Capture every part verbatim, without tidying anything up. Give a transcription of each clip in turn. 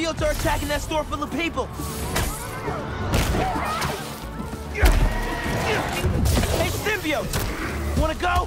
symbiotes are attacking that store full of people. Hey, symbiote! Wanna go?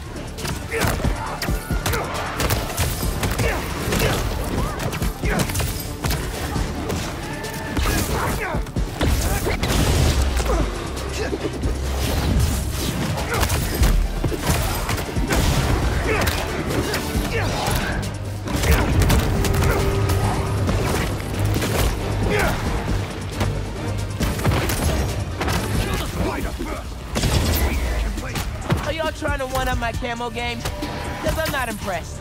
Are y'all trying to one-up my camo game? Because I'm not impressed.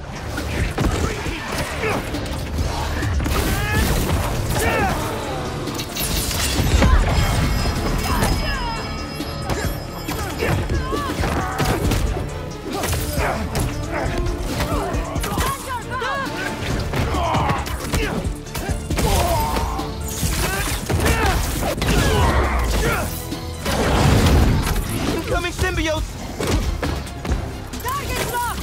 Incoming symbiotes! Target locked!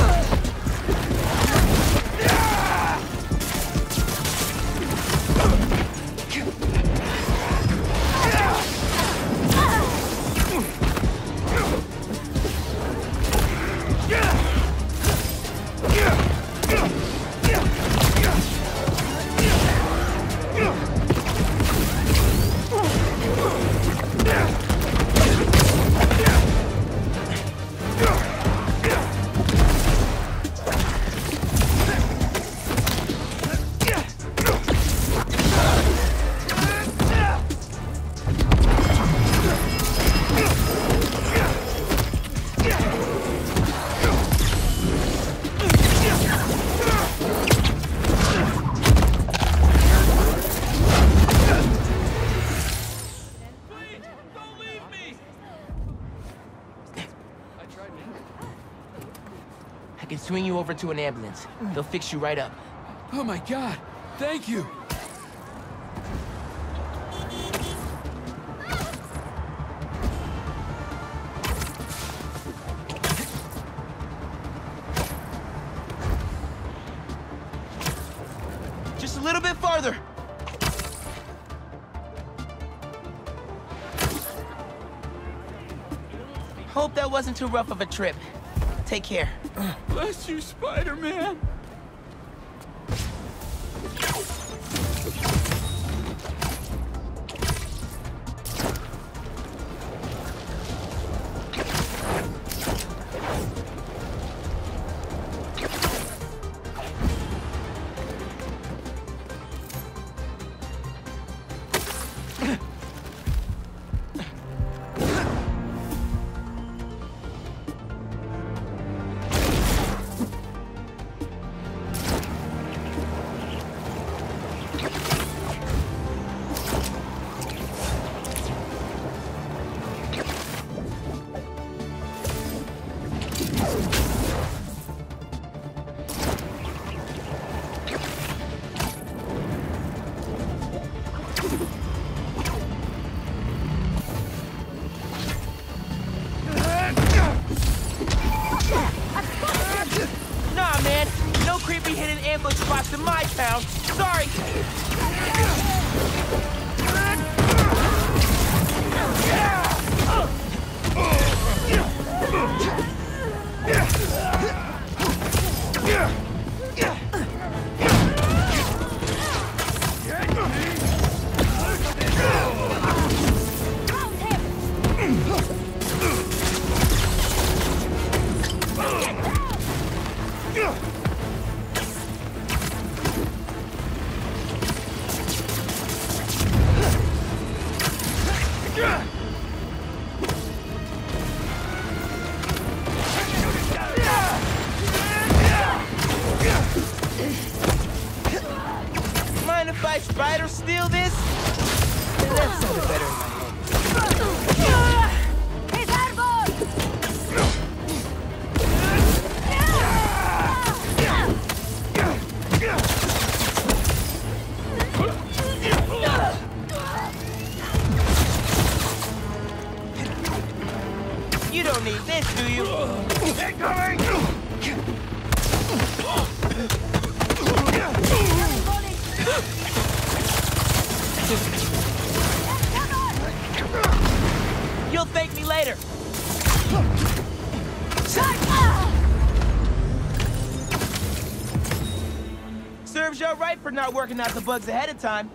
I can swing you over to an ambulance. They'll fix you right up. Oh my God! Thank you! Just a little bit farther. Hope that wasn't too rough of a trip. Take care. Bless you, Spider-Man! Nah, man. No creepy hidden ambush spots in my town. Sorry. Mind if I spider steal this? That sounded better in my head. ¡Es árbol! You don't need this, do you? Incoming! serves you right for not working out the bugs ahead of time.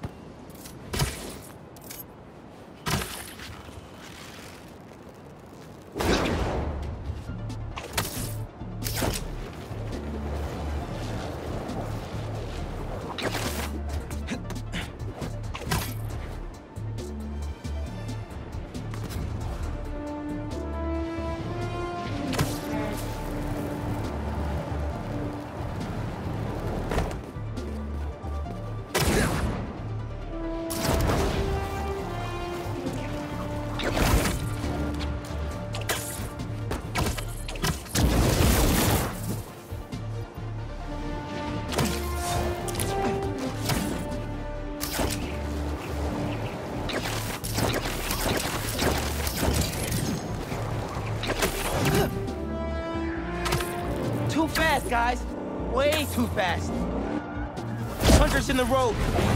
Too fast, guys. Way too fast. Hunters in the road.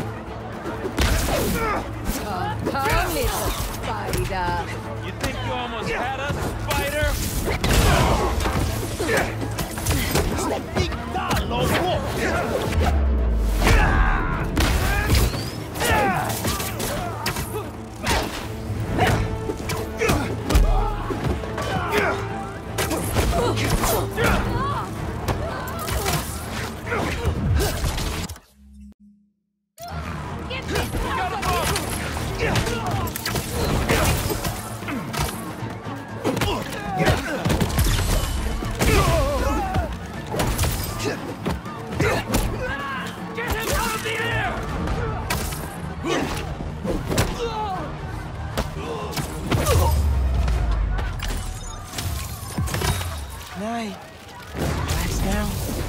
Come, come, little spider. You think you almost had us, Spider? Night. Relax now.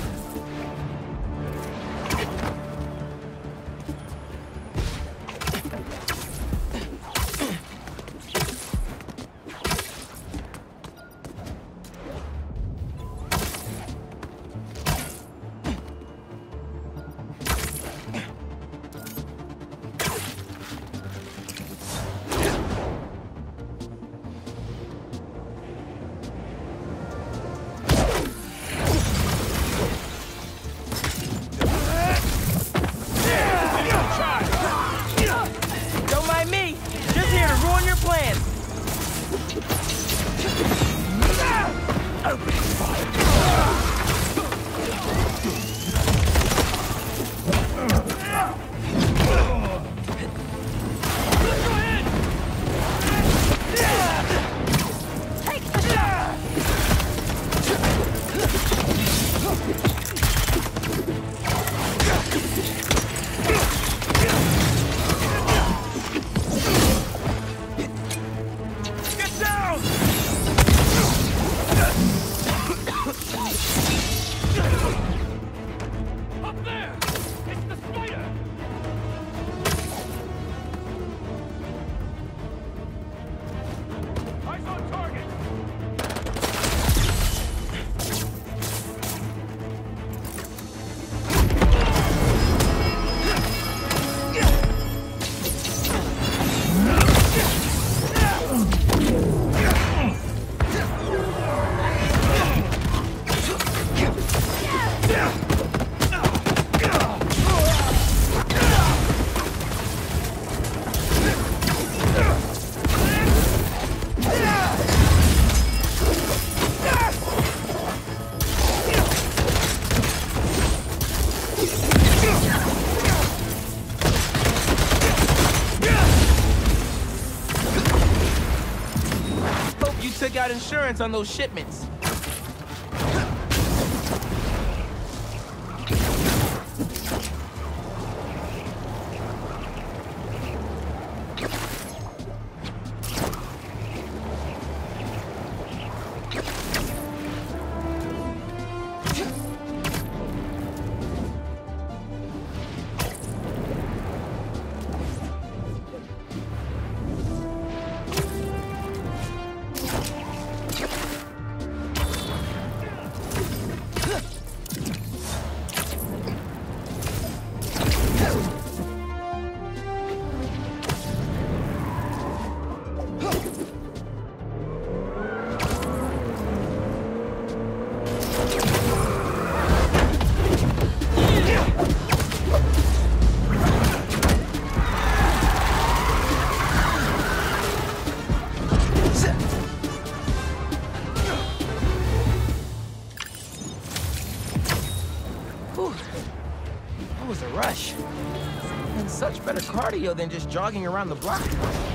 Don't mind me. Just here to ruin your plans. Get down! Up there! It's the spider! Eyes on target! Hope you took out insurance on those shipments. Whew. That was a rush. And such better cardio than just jogging around the block.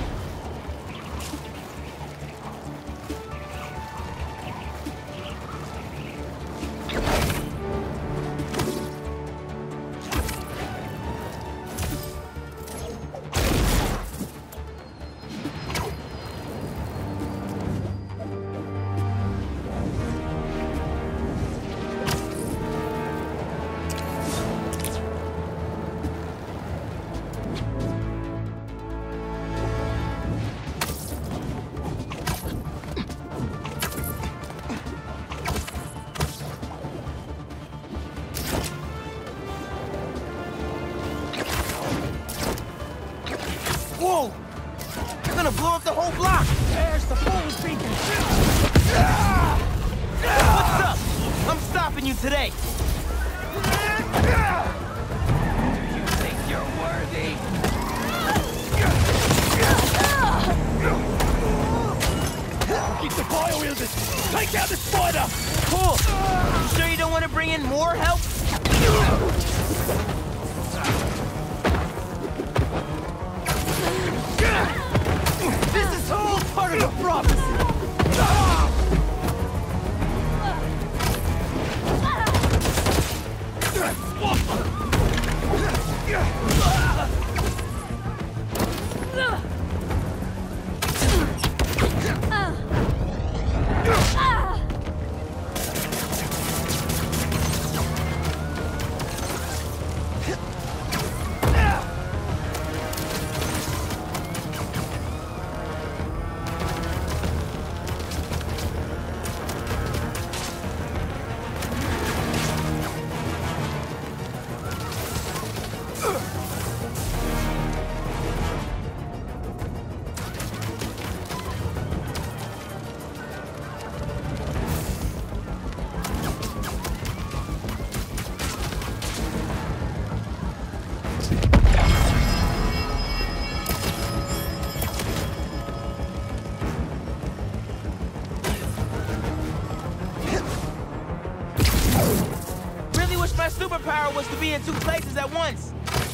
Whoa! You're gonna blow up the whole block! There's the forward beacon! What's up? I'm stopping you today! You think you're worthy? Keep the fire wielders! Take out the spider! Cool! You sure you don't want to bring in more help? This is all part of the prophecy! My superpower was to be in two places at once.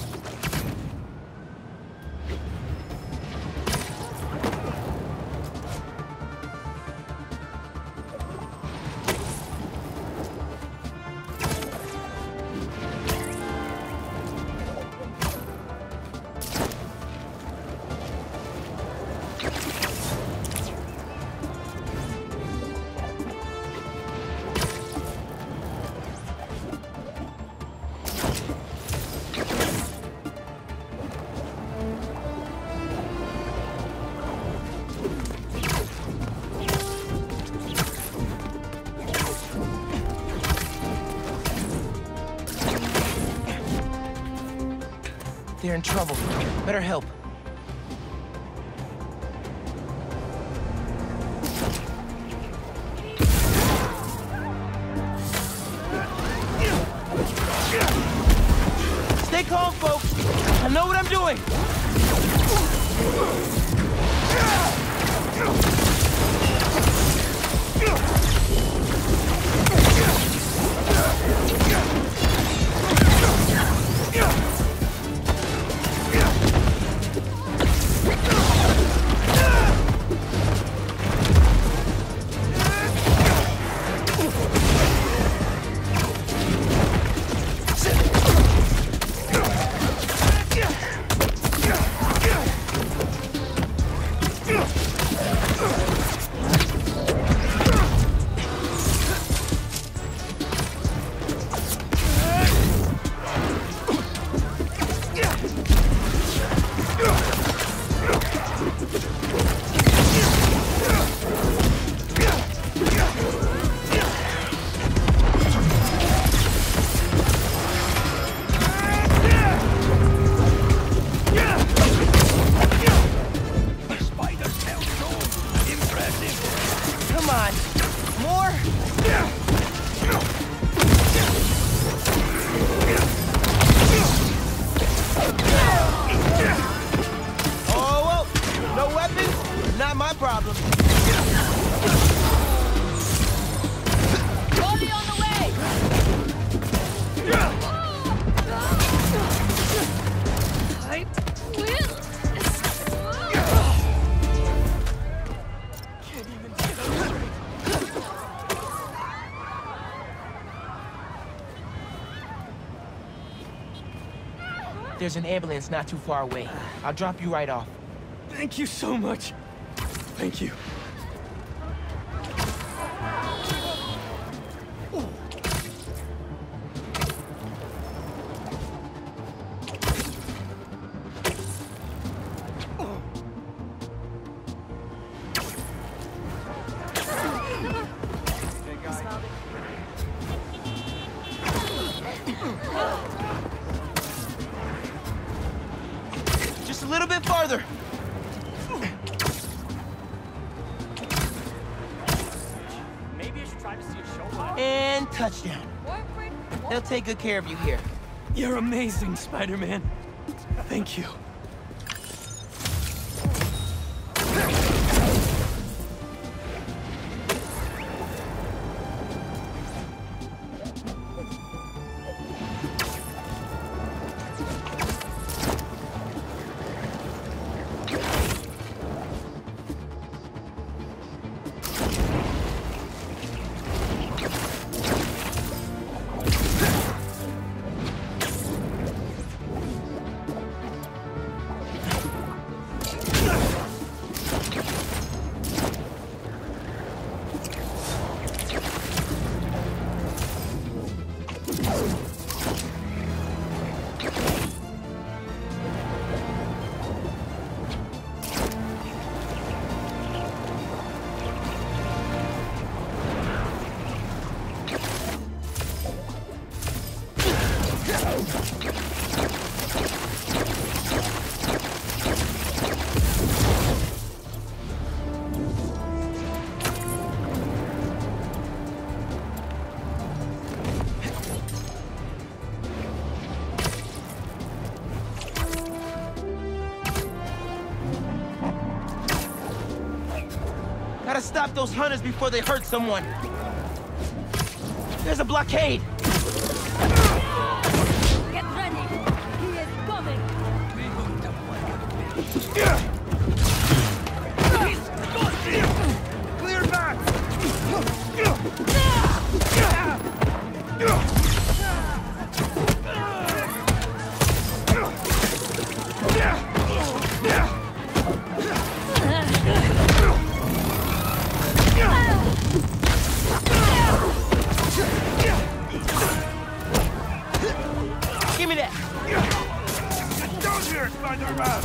They're in trouble. Better help. Stay calm, folks. I know what I'm doing. There's an ambulance not too far away. I'll drop you right off. Thank you so much. Thank you. Just a little bit farther. Maybe I should try to see a show. And touchdown. They'll take good care of you here. You're amazing, Spider-Man. Thank you. Gotta stop those hunters before they hurt someone. There's a blockade. Get ready! He is coming! Clear back! Give me that. Get down here, Spider-Man!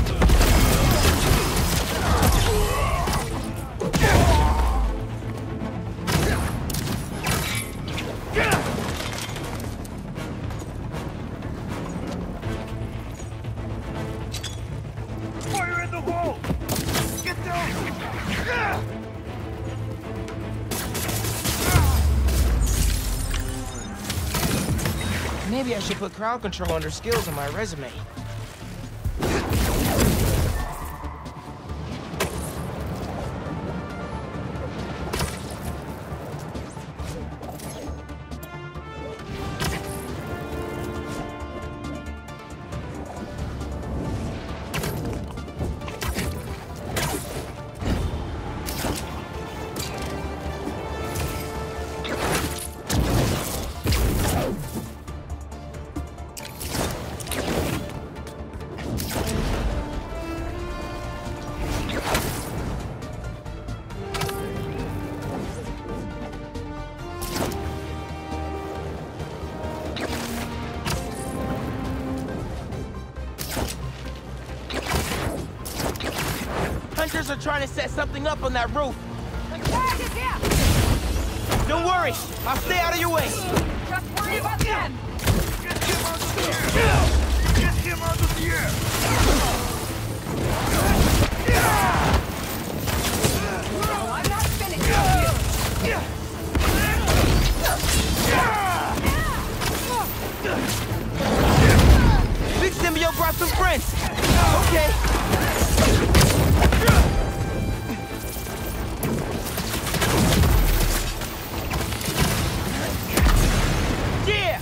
Fire in the hole! Get down! Maybe I should put crowd control under skills on my resume. Hunters are trying to set something up on that roof. Don't worry, I'll stay out of your way. Just worry about them! Get him out of the air! Get him out of the air! No, I'm not finished with you! Big Symbiote brought some friends. Okay. Yeah!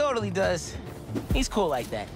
totally does. He's cool like that.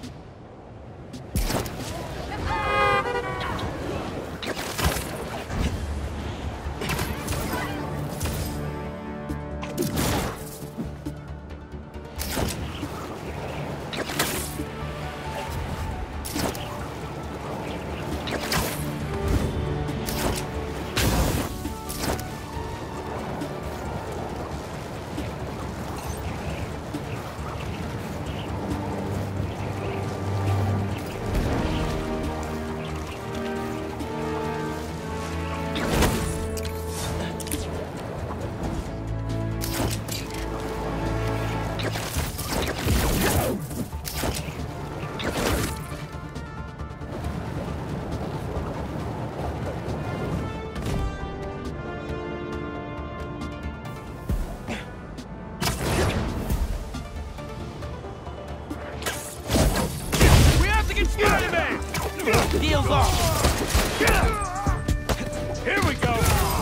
Spider-Man! Deal's off. Here we go.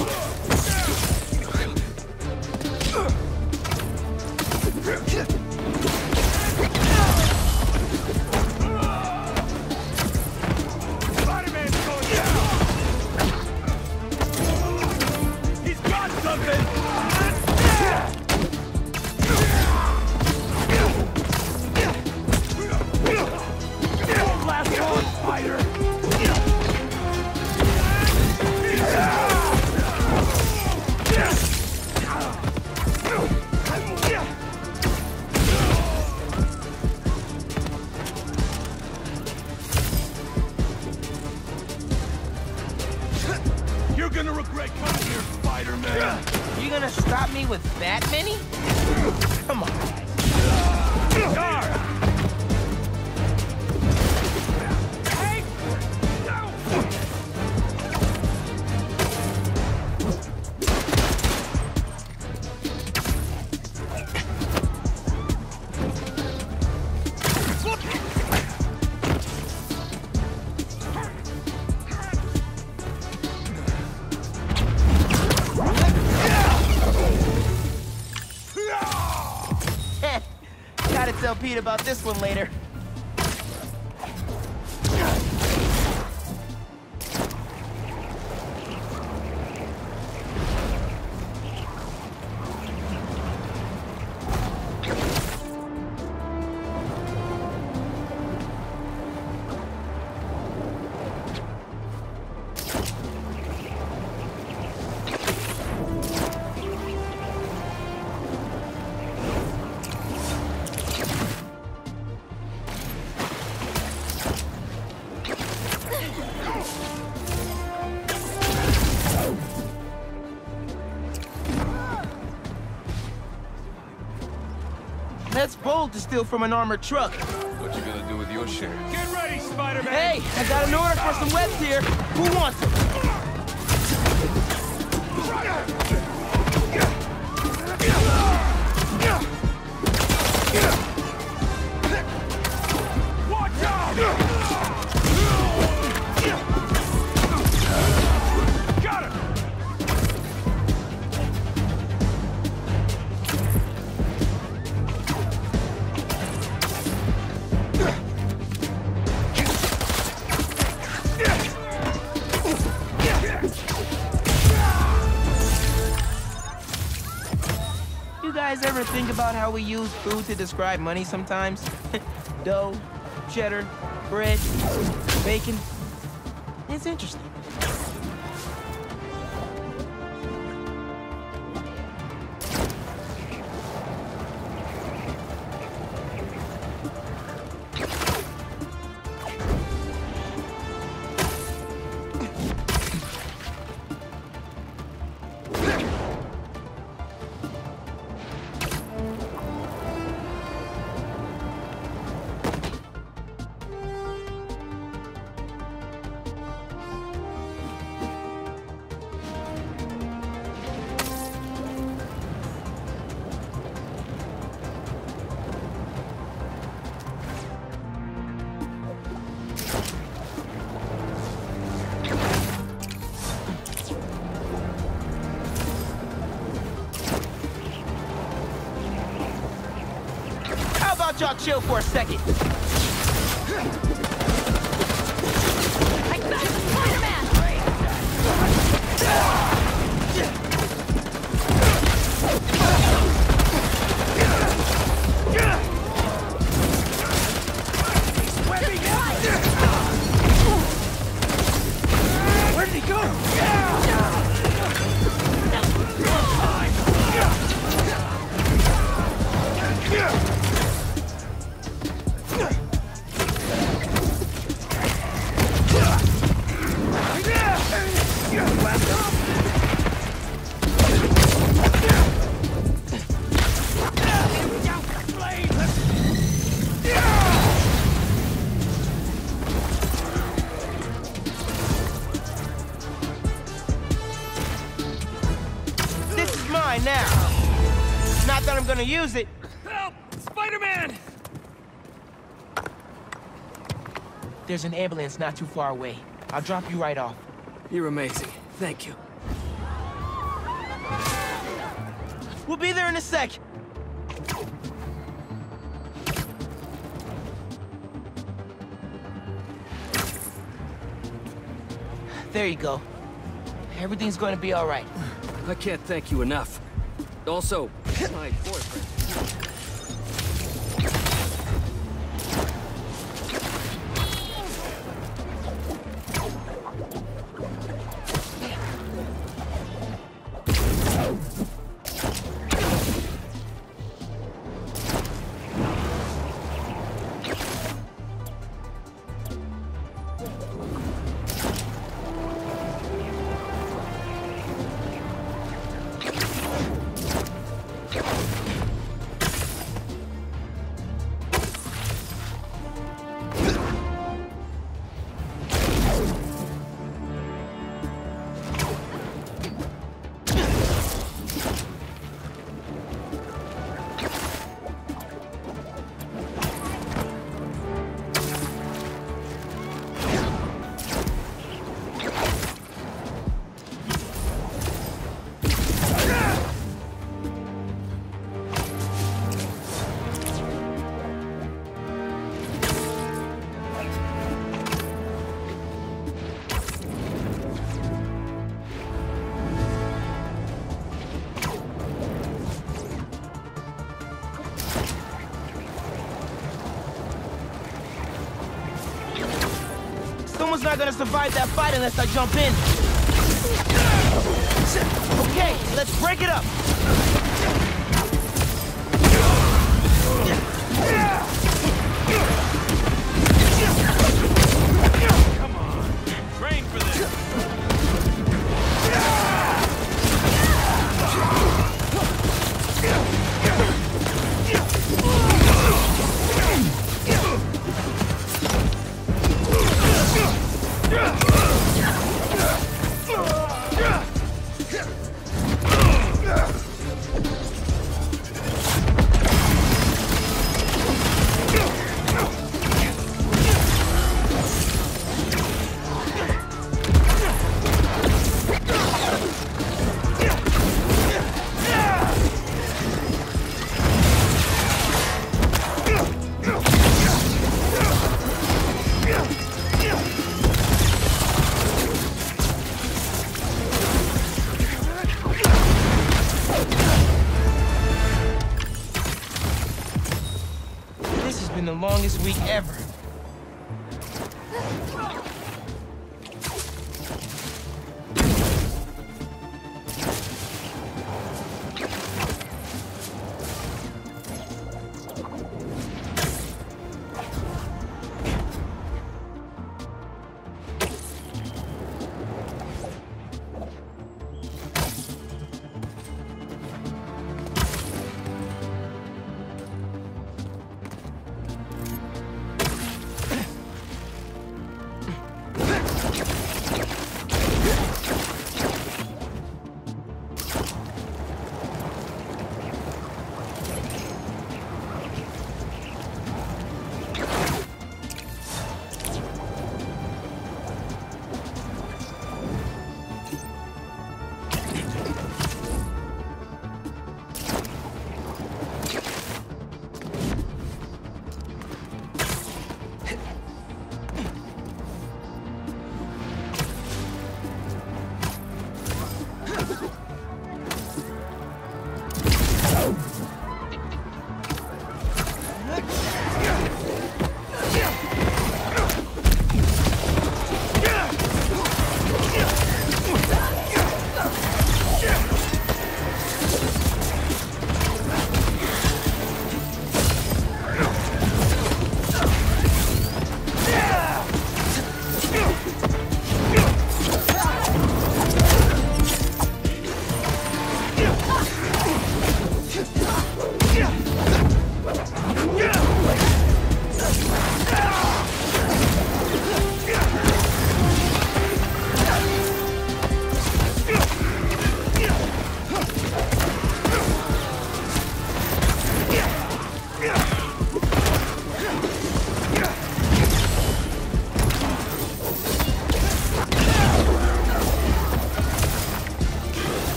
Spider-Man's going down. He's got something. Last one, Spider! You're gonna regret coming here, Spider-Man! You gonna stop me with that many? Come on. Guard! Gotta tell Pete about this one later. That's bold to steal from an armored truck. What you gonna do with your share? Get ready, Spider-Man! Hey, I got an order for some webs here. Who wants them? Watch out! Got him! You guys ever think about how we use food to describe money sometimes? Dough, cheddar, bread, bacon. It's interesting. about y'all chill for a second? I got it, Spider-Man! Where did he go? This is mine now. Not that I'm gonna use it. Help! Spider-Man! There's an ambulance not too far away. I'll drop you right off. You're amazing. Thank you. We'll be there in a sec. There you go. Everything's gonna be all right. I can't thank you enough. Also, my boyfriend. Someone's not gonna survive that fight unless I jump in. Okay, let's break it up. Come on. Train for this. This has been the longest week ever.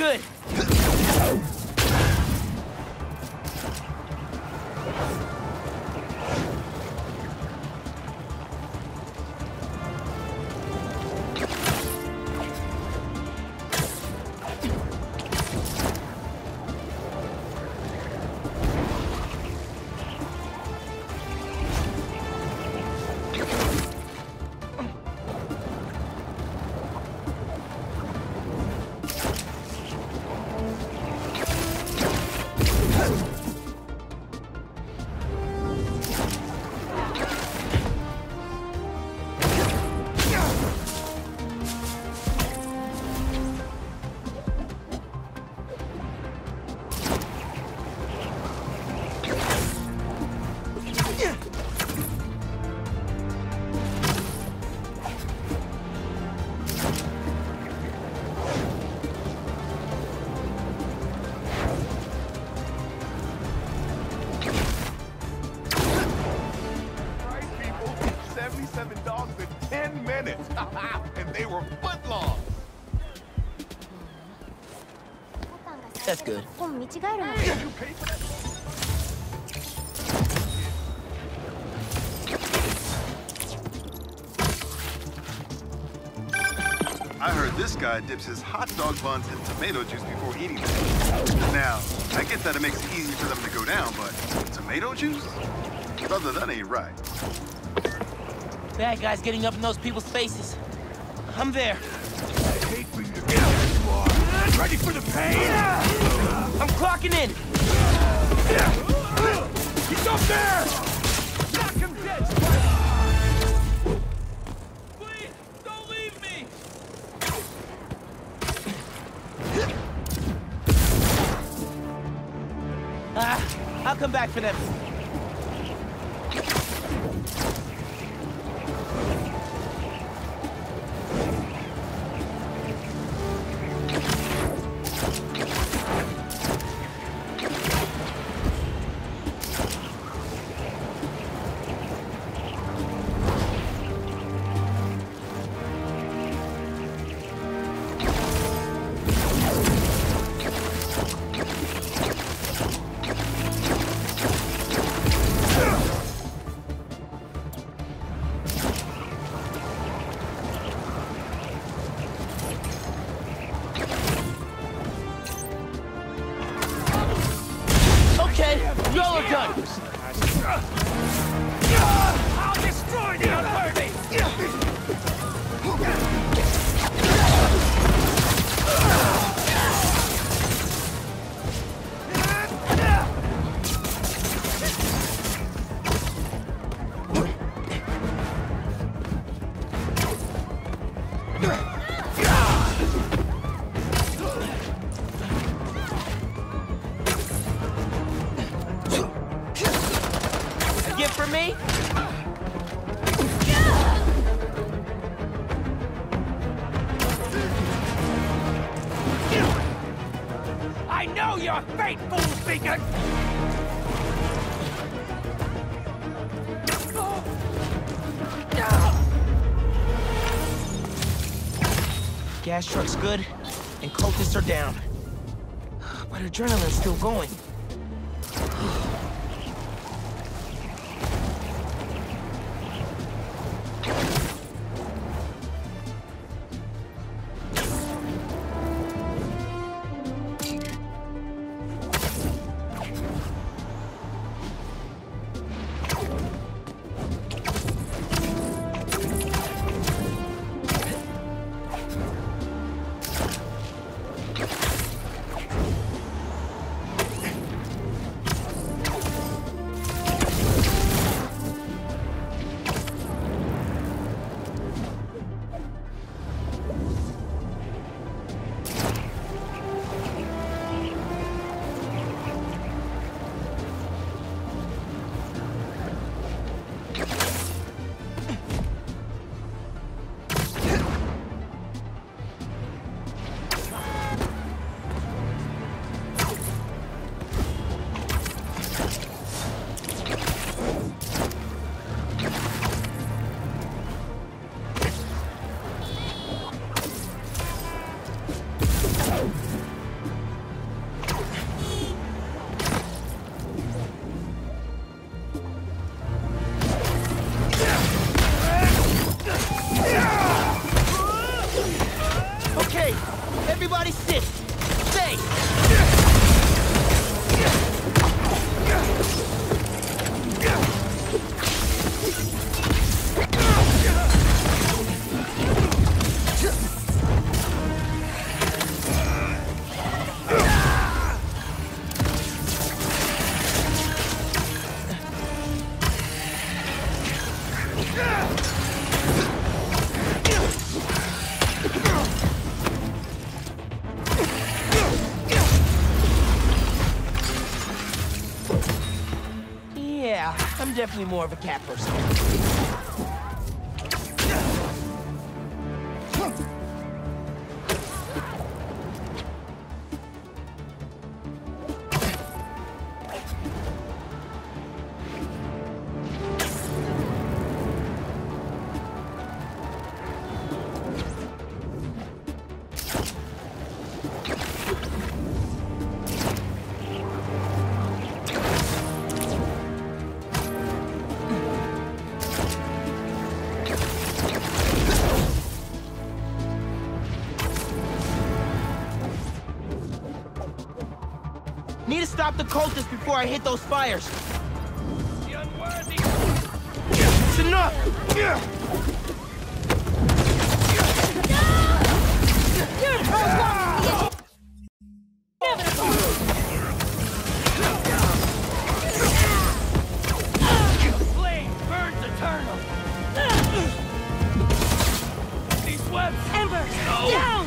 good. seventy-seven dogs in ten minutes. And they were foot long. That's good. 本見違えるの。 You pay for that? I heard this guy dips his hot dog buns in tomato juice before eating them. Now, I get that it makes it easy for them to go down, but tomato juice? Brother, that ain't right. Bad guys getting up in those people's faces. I'm there. I hate for you to get where you are. Ready for the pain? I'm clocking in. He's up there! Knock him dead! Please, don't leave me! Ah, I'll come back for them. Y'all are done! I'll destroy the unworthy! For me? I know your fate, fool beacon! Gas truck's good, and cultists are down. But adrenaline's still going. Yeah, I'm definitely more of a cat person. Need to stop the cultists before I hit those fires. The unworthy! It's enough! Flame burns eternal! These webs! Ember, down!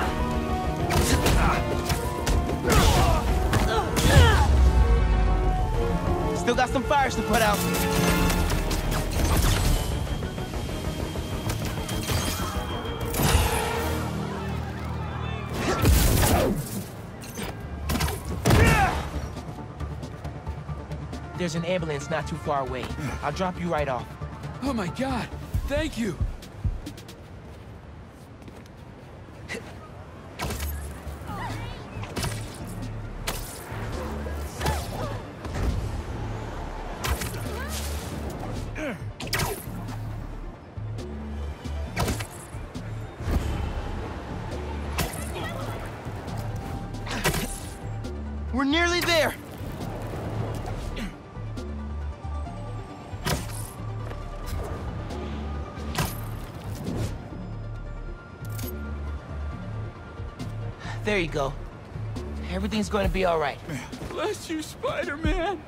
Still got some fires to put out. There's an ambulance not too far away. I'll drop you right off. Oh my god! Thank you! We're nearly there. There you go. Everything's going to be all right. Bless you, Spider-Man!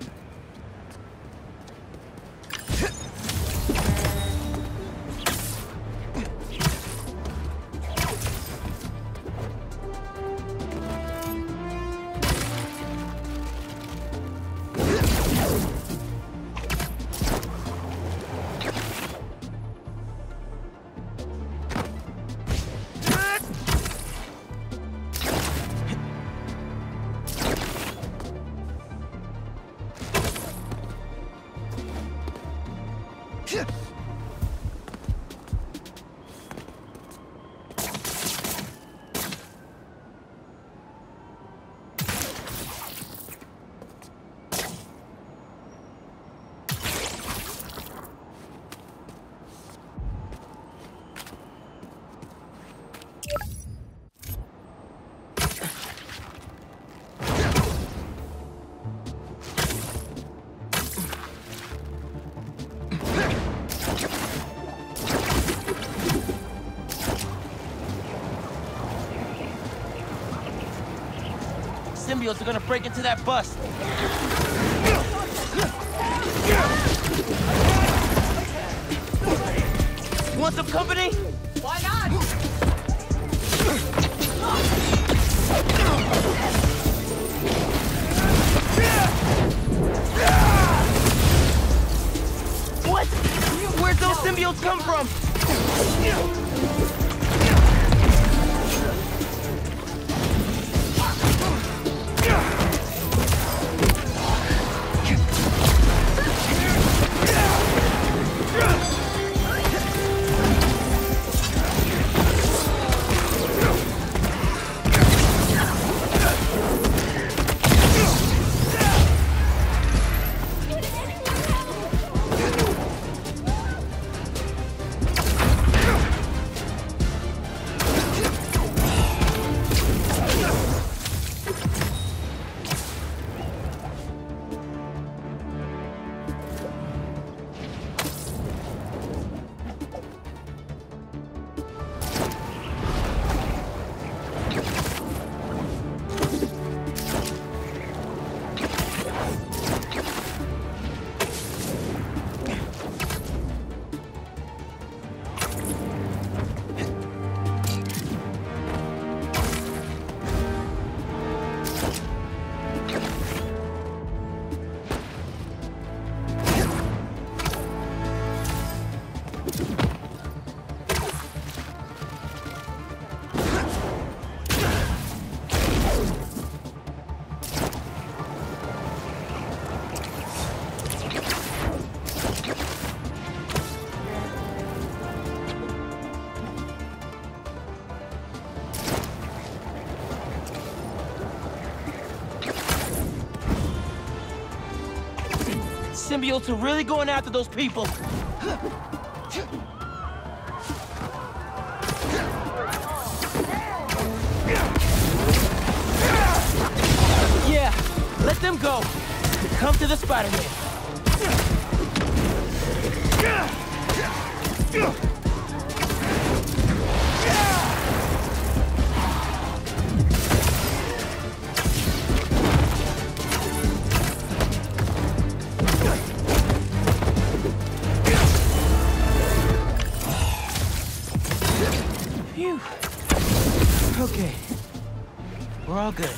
Symbiotes are gonna break into that bus. You want some company? Why not? What? Where'd those symbiotes come from? symbiotes are really going after those people. Yeah, let them go. Come to the Spider-Man. Phew. Okay. We're all good.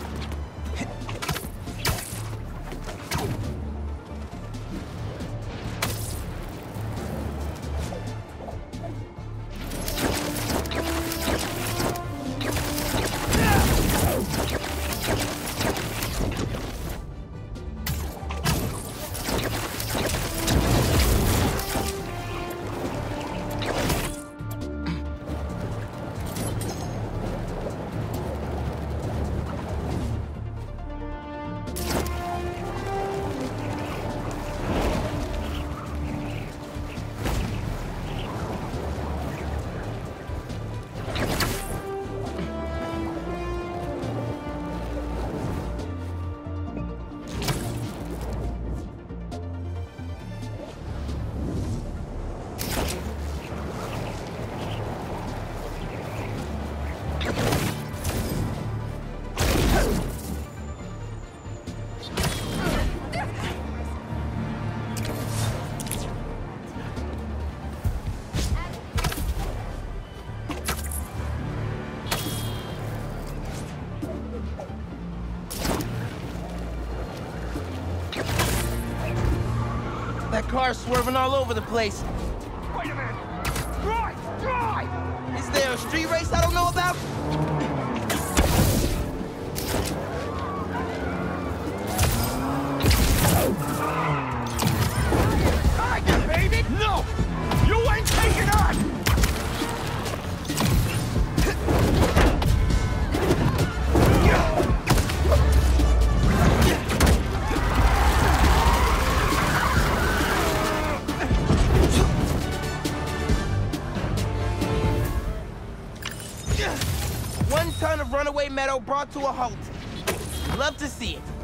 That car's swerving all over the place. Wait a minute! Drive! Drive! Is there a street race I don't know about? Tiger, baby! No! You ain't taking us! One ton of runaway metal brought to a halt. Love to see it.